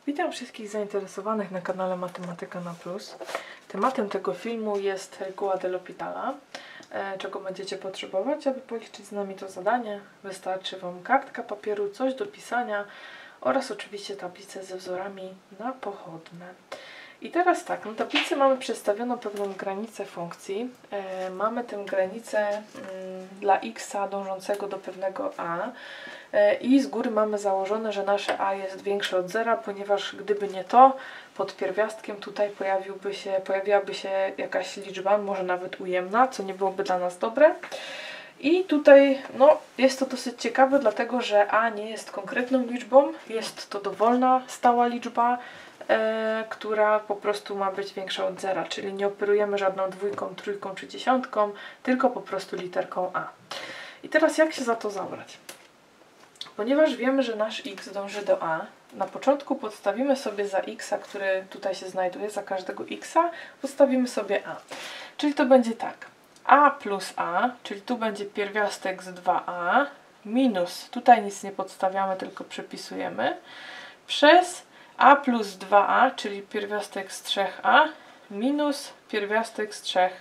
Witam wszystkich zainteresowanych na kanale Matematyka na Plus. Tematem tego filmu jest reguła de L'Hospitala. Czego będziecie potrzebować, aby policzyć z nami to zadanie? Wystarczy Wam kartka papieru, coś do pisania oraz oczywiście tablicę ze wzorami na pochodne. I teraz tak, na tablicy mamy przedstawioną pewną granicę funkcji. Mamy tę granicę dla x dążącego do pewnego a i z góry mamy założone, że nasze a jest większe od zera, ponieważ gdyby nie to, pod pierwiastkiem tutaj pojawiłaby się jakaś liczba, może nawet ujemna, co nie byłoby dla nas dobre. I tutaj jest to dosyć ciekawe, dlatego że a nie jest konkretną liczbą, jest to dowolna, stała liczba, która po prostu ma być większa od zera, czyli nie operujemy żadną dwójką, trójką czy dziesiątką, tylko po prostu literką a. I teraz jak się za to zabrać? Ponieważ wiemy, że nasz x dąży do a, na początku podstawimy sobie za x, który tutaj się znajduje, za każdego x, podstawimy sobie a. Czyli to będzie tak, a plus a, czyli tu będzie pierwiastek z 2a, minus, tutaj nic nie podstawiamy, tylko przepisujemy, przez a plus 2a, czyli pierwiastek z 3a, minus pierwiastek z 3a.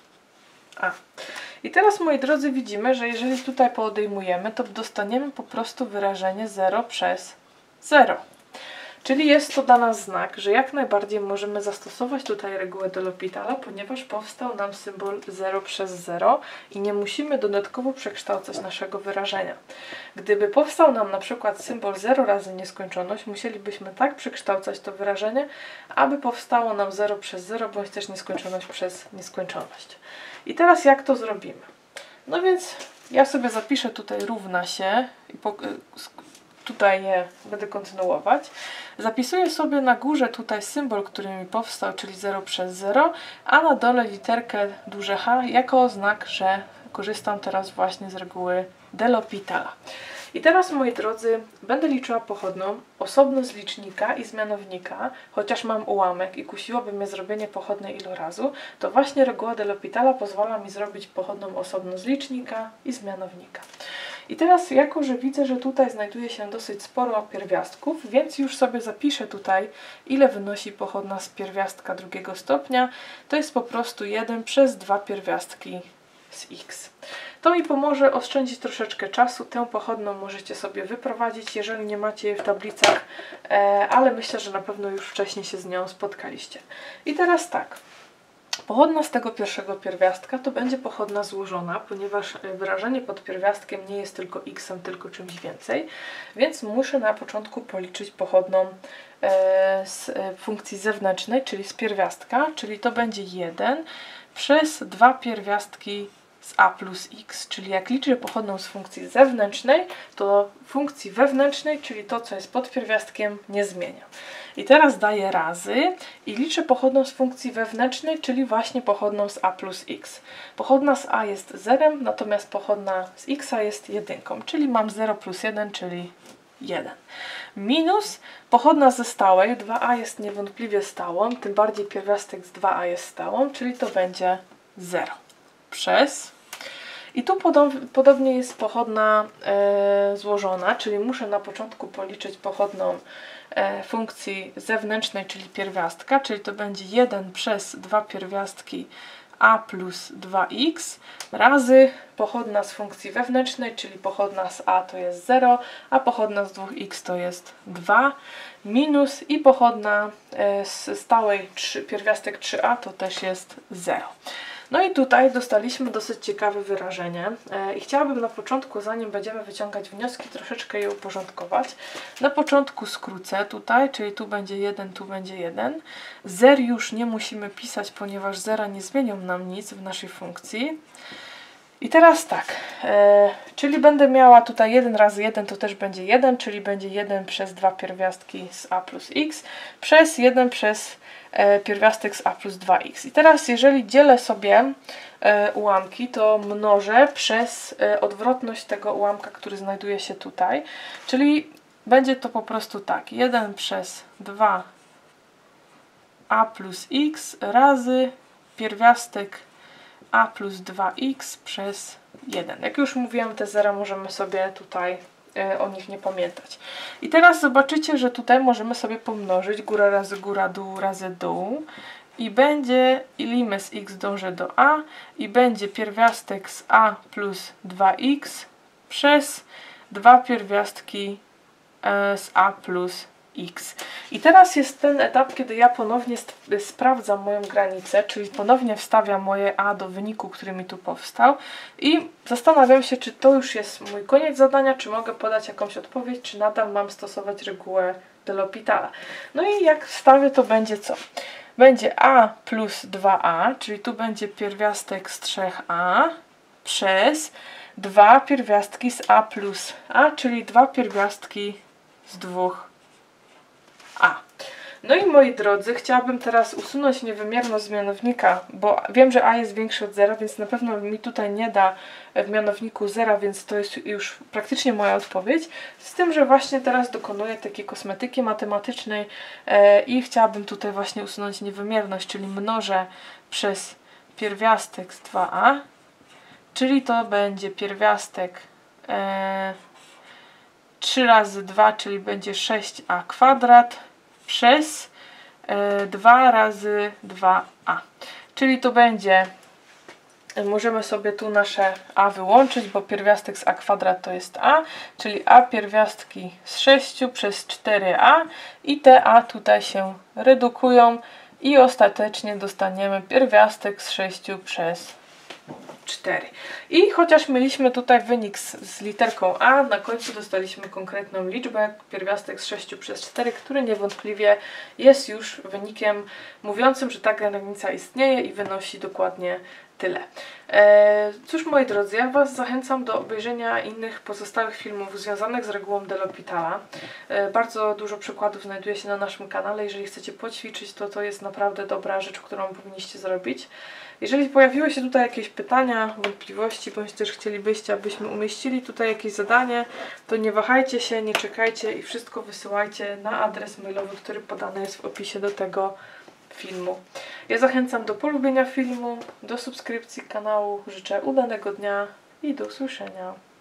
I teraz, moi drodzy, widzimy, że jeżeli tutaj poodejmujemy, to dostaniemy po prostu wyrażenie 0 przez 0. Czyli jest to dla nas znak, że jak najbardziej możemy zastosować tutaj regułę de L'Hospitala, ponieważ powstał nam symbol 0 przez 0 i nie musimy dodatkowo przekształcać naszego wyrażenia. Gdyby powstał nam na przykład symbol 0 razy nieskończoność, musielibyśmy tak przekształcać to wyrażenie, aby powstało nam 0 przez 0, bądź też nieskończoność przez nieskończoność. I teraz jak to zrobimy? No więc ja sobie zapiszę tutaj równa się i tutaj je będę kontynuować. Zapisuję sobie na górze tutaj symbol, który mi powstał, czyli 0 przez 0, a na dole literkę duże H jako znak, że korzystam teraz właśnie z reguły de L'Hospitala. I teraz, moi drodzy, będę liczyła pochodną osobno z licznika i z mianownika, chociaż mam ułamek i kusiłoby mnie zrobienie pochodnej ilorazu, to właśnie reguła de L'Hospitala pozwala mi zrobić pochodną osobno z licznika i z mianownika. I teraz, jako że widzę, że tutaj znajduje się dosyć sporo pierwiastków, więc już sobie zapiszę tutaj, ile wynosi pochodna z pierwiastka drugiego stopnia. To jest po prostu 1 przez 2 pierwiastki z x. To mi pomoże oszczędzić troszeczkę czasu. Tę pochodną możecie sobie wyprowadzić, jeżeli nie macie jej w tablicach, ale myślę, że na pewno już wcześniej się z nią spotkaliście. I teraz tak. Pochodna z tego pierwszego pierwiastka to będzie pochodna złożona, ponieważ wyrażenie pod pierwiastkiem nie jest tylko x, tylko czymś więcej, więc muszę na początku policzyć pochodną z funkcji zewnętrznej, czyli z pierwiastka, czyli to będzie 1 przez 2 pierwiastki z a plus x, czyli jak liczę pochodną z funkcji zewnętrznej, to funkcji wewnętrznej, czyli to, co jest pod pierwiastkiem, nie zmienia. I teraz daję razy i liczę pochodną z funkcji wewnętrznej, czyli właśnie pochodną z a plus x. Pochodna z a jest 0, natomiast pochodna z x jest 1, czyli mam 0 plus 1, czyli 1. Minus pochodna ze stałej, 2a jest niewątpliwie stałą, tym bardziej pierwiastek z 2a jest stałą, czyli to będzie 0. Przez. I tu podobnie jest pochodna złożona, czyli muszę na początku policzyć pochodną funkcji zewnętrznej, czyli pierwiastka, czyli to będzie 1 przez 2 pierwiastki a plus 2x razy pochodna z funkcji wewnętrznej, czyli pochodna z a to jest 0, a pochodna z 2x to jest 2, minus i pochodna z stałej pierwiastek 3a to też jest 0. No i tutaj dostaliśmy dosyć ciekawe wyrażenie i chciałabym na początku, zanim będziemy wyciągać wnioski, troszeczkę je uporządkować. Na początku skrócę tutaj, czyli tu będzie 1, tu będzie 1. Zer już nie musimy pisać, ponieważ zera nie zmienią nam nic w naszej funkcji. I teraz tak, czyli będę miała tutaj 1 razy 1 to też będzie 1, czyli będzie 1 przez 2 pierwiastki z a plus x przez 1 przez pierwiastek z a plus 2x. I teraz jeżeli dzielę sobie ułamki, to mnożę przez odwrotność tego ułamka, który znajduje się tutaj, czyli będzie to po prostu tak, 1 przez 2 a plus x razy pierwiastek a plus 2x przez 1. Jak już mówiłam, te zera możemy sobie tutaj o nich nie pamiętać. I teraz zobaczycie, że tutaj możemy sobie pomnożyć góra razy góra, dół razy dół. I będzie limit z x dąży do a i będzie pierwiastek z a plus 2x przez 2 pierwiastki z a plus x. I teraz jest ten etap, kiedy ja ponownie sprawdzam moją granicę, czyli ponownie wstawiam moje a do wyniku, który mi tu powstał i zastanawiam się, czy to już jest mój koniec zadania, czy mogę podać jakąś odpowiedź, czy nadal mam stosować regułę de L'Hospitala. No i jak wstawię, to będzie co? Będzie a plus 2a, czyli tu będzie pierwiastek z 3a przez 2 pierwiastki z a plus a, czyli 2 pierwiastki z 2a. No i moi drodzy, chciałabym teraz usunąć niewymierność z mianownika, bo wiem, że a jest większy od 0, więc na pewno mi tutaj nie da w mianowniku 0, więc to jest już praktycznie moja odpowiedź. Z tym, że właśnie teraz dokonuję takiej kosmetyki matematycznej i chciałabym tutaj właśnie usunąć niewymierność, czyli mnożę przez pierwiastek z 2a, czyli to będzie pierwiastek 3 razy 2, czyli będzie 6a kwadrat przez 2 razy 2a. Czyli to będzie, możemy sobie tu nasze a wyłączyć, bo pierwiastek z a kwadrat to jest a, czyli a pierwiastki z 6 przez 4a i te a tutaj się redukują i ostatecznie dostaniemy pierwiastek z 6 przez 4. I chociaż mieliśmy tutaj wynik z literką a, na końcu dostaliśmy konkretną liczbę, pierwiastek z 6 przez 4, który niewątpliwie jest już wynikiem mówiącym, że ta granica istnieje i wynosi dokładnie tyle. Cóż, moi drodzy, ja Was zachęcam do obejrzenia innych pozostałych filmów związanych z regułą de L'Hospitala. Bardzo dużo przykładów znajduje się na naszym kanale. Jeżeli chcecie poćwiczyć, to jest naprawdę dobra rzecz, którą powinniście zrobić. Jeżeli pojawiły się tutaj jakieś pytania, wątpliwości, bądź też chcielibyście, abyśmy umieścili tutaj jakieś zadanie, to nie wahajcie się, nie czekajcie i wszystko wysyłajcie na adres mailowy, który podany jest w opisie do tego filmu. Ja zachęcam do polubienia filmu, do subskrypcji kanału. Życzę udanego dnia i do usłyszenia.